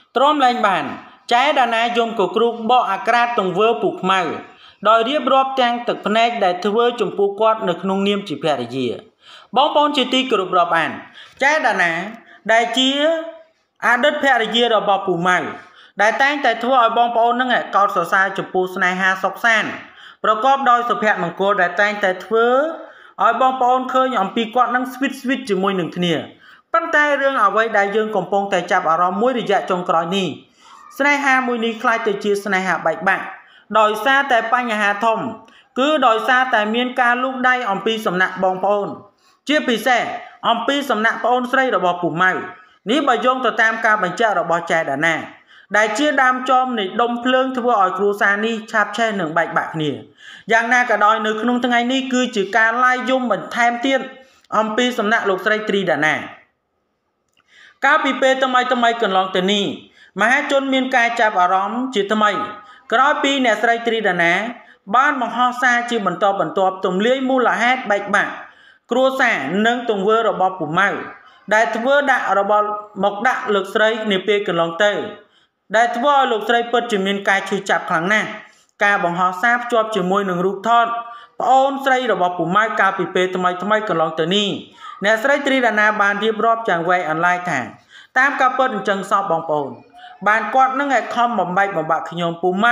Trom lên bàn, trái đàn ai dùng của cục bỏ akrat tùng vơ bục màu, đòi riêng rộp trang thực phân ếch đại thưa chùm phụ quát nực nông niêm chỉ phè dìa. Bóng bóng chỉ tí cực rộp bàn, trái đàn ai, đại chia, đất phè dìa rồi bỏ bù màu. Đại tang tại thua ở bóng bóng nâng cao sở sai chụp phụ sài ha sọc san.ប្រកបដោយសុភមង្គលដែលតែងតែធ្វើឲ្យបងប្អូនឃើញអំពីគាត់នឹងស្វីតជាមួយនឹងគ្នាប៉ុន្តែរឿងអ្វីដែលយើងកំពុងតែចាប់អារម្មណ៍មួយរយៈចុងក្រោយនេះស្នេហាមួយនេះคล้ายទៅជាស្នេហាបែកបាក់ដោយសារតែបញ្ហាធំគឺដោយសារតែមានការលូកដៃអំពីសំណាក់បងប្អូនជាពិសេសអំពីសំណាក់ប្អូនស្រីរបស់ពូម៉ៅនេះបើយោងទៅតាមការបញ្ជាក់របស់ចែដាណាដែលជាដើមចមនៃដុំភ្លើងធ្វើឲ្យគ្រួសារនេះឆាបឆេះនឹងបែកបាក់គ្នាយ៉ាងណាក៏ដោយនៅក្នុងថ្ងៃនេះគឺជាការឡាយយំបន្ថែមទៀតអំពីសំណាក់លោកស្រីត្រីដាណាកាលពីពេលថ្មីកន្លងទៅនេះមហាជនមានការចាប់អារម្មណ៍ជាថ្មីក្រោយពីអ្នកស្រីត្រីដាណាបានបង្ហោះសារជាបន្តបន្ទាប់ទម្លាយមូលហេតុបែកបាក់គ្រួសារនិងទង្វើរបស់ពូម៉ៅដែលធ្វើដាក់របស់មកដាក់លោកស្រីនាពេលកន្លងទៅដែលធ្វើឲ្យលោកស្រីពិតជាមានការឈឺចាប់ខ្លាំងណាស់ការបង្ហោះសារភ្ជាប់ជាមួយនឹងរូបថតប្អូនស្រីរបស់ពូម៉ៅកាលពីពេលថ្មីកន្លងទៅនេះអ្នកស្រីត្រីដាណាបានរៀបរាប់យ៉ាងវែងអន្លាយថាតាមការពិតអញ្ចឹងសពបងប្អូនបានគាត់នឹងឲ្យខំបំបែកបំបាក់ខ្ញុំពូម៉ៅ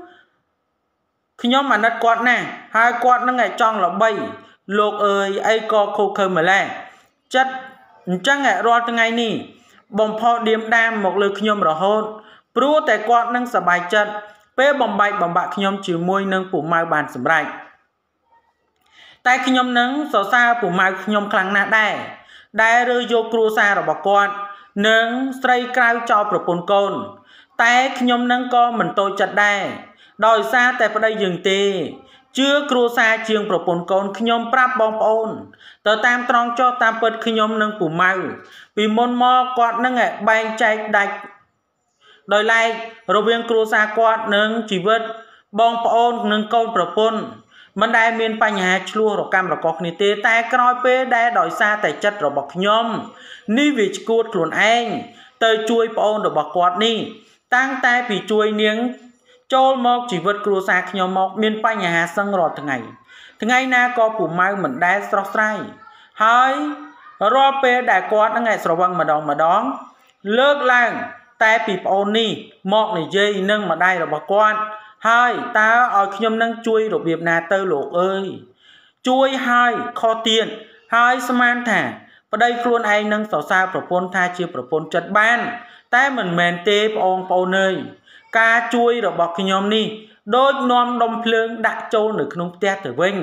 ខ្ញុំអាណិតគាត់ណាស់ហើយគាត់នឹងឲ្យចង់ល្បីលោកអើយអីក៏ខូខើម្លេះចិត្តអញ្ចឹងរាល់ថ្ងៃនេះបំផុសឌៀមដាមមកលើខ្ញុំរហូតព្រោះតែគាត់នឹងសប្បាយចិត្តពេលបំបែកបំបាក់ខ្ញុំជាមួយនឹងពូម៉ៅបានសម្រេចតែខ្ញុំនឹងសរសើរពូម៉ៅខ្ញុំខ្លាំងណាស់ដែលរើយកគ្រួសាររបស់គាត់និងស្រីក្រៅចោលប្រពន្ធកូនតែខ្ញុំនឹងក៏មិនតូចចិត្តដែរដោយសារតែប្តីយើងទេជឿគ្រួសារជាងប្រពន្ធកូនខ្ញុំប្រាប់បងប្អូនទៅតាមត្រង់ចុះតាមពិតខ្ញុំនឹងពូម៉ៅពីមុនមកគាត់នឹងបែងចែកដាច់ដោយឡែករវាងគ្រួសារគាត់និងជីវិតបងប្អូននិងកូនប្រពន្ធមិនដែលមានបញ្ហាឆ្លោះរកាំរកោគ្នាទេតែក្រោយពេលដែលដោយសារតែចិត្តរបស់ខ្ញុំនេះវាឈួតខ្លួនឯងទៅជួយប្អូនរបស់គាត់នេះតាំងតែពីជួយនាងចូលមកជីវិតគ្រួសារខ្ញុំមកមានបញ្ហាសឹងរាល់ថ្ងៃណាក៏ពូម៉ៅមិនដែលស្រស់ស្រាយហើយរាល់ពេលដែលគាត់នឹងស្រវឹងម្ដងលើកឡើងតែពីប្អូននេះមកនិយាយនឹងម្ដាយរបស់គាត់ហើយតើឲ្យខ្ញុំនឹងជួយរបៀបណាទៅលោកអើយជួយហើយខុសទៀតហើយស្មានថាប្តីខ្លួនឯងនឹងសរសើរប្រពន្ធថាជាប្រពន្ធចិត្តបានតែមិនមែនទេបងប្អូនអើយការជួយរបស់ខ្ញុំនេះដូចនាំដុំភ្លើងដាក់ចូលនៅក្នុងផ្ទះទៅវិញ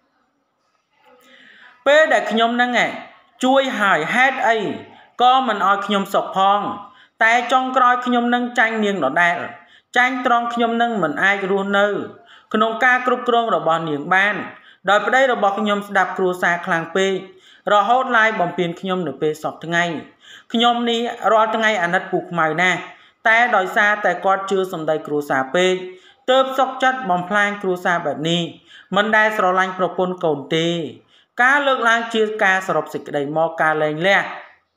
ពេលដែលខ្ញុំនឹងជួយហើយហេតុអីក៏មិនឲ្យខ្ញុំសុខផងតែចុងក្រោយខ្ញុំនឹងចាញ់នាងដដែលចាញ់ត្រង់ខ្ញុំនឹងមិនអាចរស់នៅក្នុងការគ្រប់គ្រងរបស់នាងបានដោយប្តីរបស់ខ្ញុំស្ដាប់គ្រួសារខ្លាំងពេករហូតឡាយបំពេញខ្ញុំនៅពេលសពថ្ងៃខ្ញុំនេះរាល់ថ្ងៃអាណិតពូខ្មៅណាស់តែដោយសារតែគាត់ជឿសម្ដីគ្រួសារពេកទើបសុកចិត្តបំផ្លាញគ្រួសារបែបនេះមិនដែលស្រឡាញ់ប្រពន្ធកូនទេការលើកឡើងជាការសរុបសេចក្តីមកការលែងលះ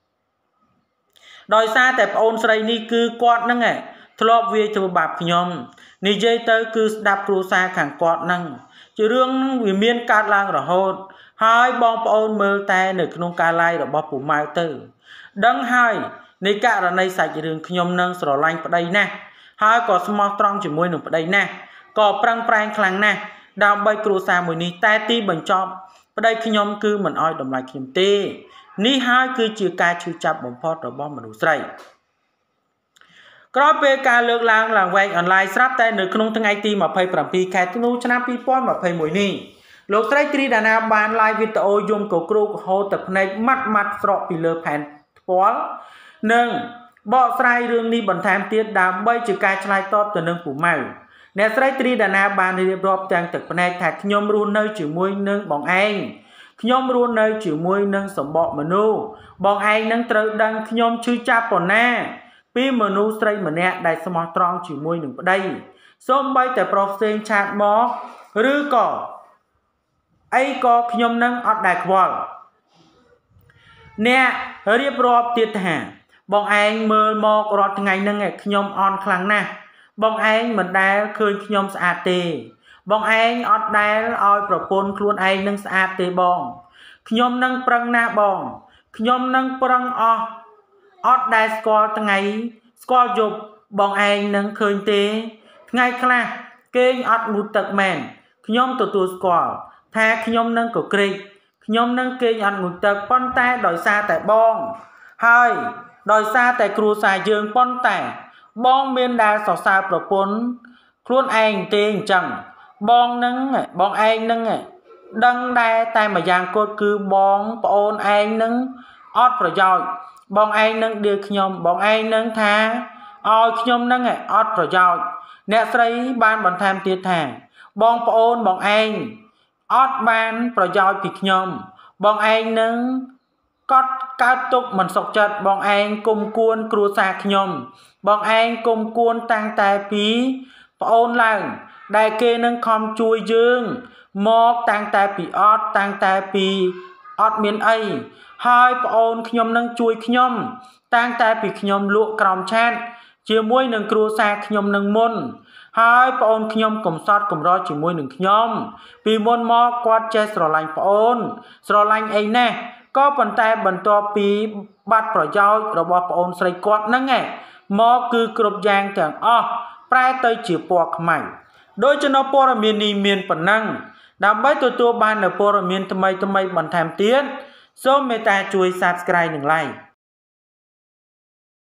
ដោយសារតែប្អូនស្រីនេះគឺគាត់នឹងធ្លាប់វាធ្វើបាបខ្ញុំនិយាយទៅគឺស្ដាប់គ្រួសារខាងគាត់នឹងជារឿងនឹងវាមានកើតឡើងរហូតហើយបងប្អូនមើលតែនៅក្នុងការ live របស់ពូម៉ៅទៅដឹងហើយនៃករណីសាច់រឿងខ្ញុំនឹងស្រឡាញ់ប្តីណាស់ហើយក៏ស្មោះត្រង់ជាមួយនឹងប្តីណាស់ក៏ប្រឹងប្រែងខ្លាំងណាស់ដើម្បីគ្រួសារមួយនេះតែទីបញ្ចប់ប្តីខ្ញុំគឺមិនអោយតម្លៃខ្ញុំទេនេះហើយគឺជាការឈឺចាប់បំផុតរបស់មនុស្សស្រីក្រោយពេលការលើកឡើងវែងអនឡាញស្រាប់តែនៅក្នុងថ្ងៃទី27ខែធ្នូឆ្នាំ2021នេះលោកស្រីត្រីដាណាបាន live វីដេអូយំកគ្រូកហូតទឹកភ្នែកម៉ាត់ស្រកពីលើផែនថ្ពាល់និងបកស្រាយរឿងនេះបន្ថែមទៀតដើម្បីជាការឆ្លើយតបទៅនឹងពូម៉ៅអ្នកស្រីត្រីដាណាបានរៀបរាប់ទាំងទឹកភ្នែកថាខ្ញុំរស់នៅជាមួយនឹងបងឯងខ្ញុំរស់នៅជាមួយនឹងសម្បកមនុស្សបងឯងនឹងត្រូវដឹងខ្ញុំឈឺចាប់ប៉ុណ្ណាពីមនុស្សស្រីម្នាក់ដែលស្មោះត្រង់ជាមួយនឹងប្តីសូម្បីតែប្រុសផ្សេងឆាតមកឬក៏អីក៏ខ្ញុំនឹងអត់ដែលខ្វល់អ្នករៀបរាប់ទៀតថាបងឯងមើលមករត់ថ្ងៃហ្នឹងខ្ញុំអន់ខ្លាំងណាស់បងឯងមិនដែលឃើញខ្ញុំស្អាតទេបងឯងអត់ដែលឲ្យប្រពន្ធខ្លួនឯងនឹងស្អាតទេបងខ្ញុំនឹងប្រឹងណាស់បងខ្ញុំនឹងប្រឹងអត់ដែលស្គាល់ថ្ងៃស្គាល់យប់បងឯងនឹងឃើញទេថ្ងៃខ្លះគេងអត់ងូតទឹកមែនខ្ញុំទទួលស្គាល់ថាខ្ញុំនឹងក៏ក្រេកខ្ញុំនឹងគេងអត់ងូតទឹកប៉ុន្តែដោយសារតែបងហើយដោយសារតែគ្រួសារយើងប៉ុន្តែបងមានដែលសរសើរប្រពន្ធខ្លួនឯងទេអញ្ចឹងបងឯងនឹងដឹងដែរតែម្យ៉ាងគត់គឺបងប្អូនឯងនឹងអត់ប្រយោជន៍បងឯងនឹងដៀលខ្ញុំបងឯងនឹងថាឲ្យខ្ញុំនឹងអត់ប្រយោជន៍អ្នកស្រីបានបន្ថែមទៀតថាបងប្អូនបងឯងអត់បានប្រយោជន៍ពីខ្ញុំបងឯងនឹងកត់កើតទុកមិនសុខចិត្តបងឯងគុំគួនគ្រួសារខ្ញុំបងឯងគុំគួនតាំងតែពីប្អូនឡើងដែលគេនឹងខំជួយយើងមកតាំងតែពីអត់មានអីហើយប្អូនខ្ញុំនឹងជួយខ្ញុំតាំងតែពីខ្ញុំលក់ក្រោមឆាតជាមួយនឹងគ្រួសារខ្ញុំនឹងមុនហើយប្អូនខ្ញុំកំសត់កម្រជាមួយនឹងខ្ញុំពីមុនមកគាត់ចេះស្រឡាញ់ប្អូនស្រឡាញ់អីណាស់ក៏ប៉ុន្តែបន្ទាប់ពីបាត់ប្រយោជន៍របស់ប្អូនស្រីគាត់ហ្នឹងមកគឺគ្រប់យ៉ាងទាំងអស់ប្រែទៅជាពណ៌ខ្មៅដោយចំណព័ត៌មាននេះមានប៉ុណ្ណឹងដើម្បីទទួលបាននូវព័ត៌មានថ្មីបន្ថែមទៀតសូមមេត្តាជួយ Subscribe និង Like